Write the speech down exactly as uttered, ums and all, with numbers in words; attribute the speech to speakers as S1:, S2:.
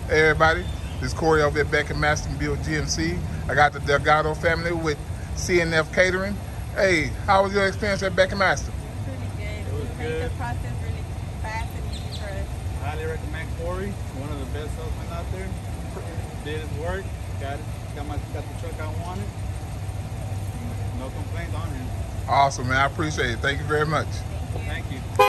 S1: Hey everybody, this is Corey over at Beck and Masten Build G M C. I got the Delgado family with C N F Catering. Hey, how was your experience at Beck and Masten?
S2: Pretty good.
S3: It was
S2: You made
S3: good.
S2: the process really fast and easy for us.
S3: Highly recommend Corey, one of the best salesmen out there. Did his work, got it, got my got the truck I wanted. No complaints on him.
S1: Awesome, man. I appreciate it. Thank you very much.
S2: Thank you.
S3: Thank you.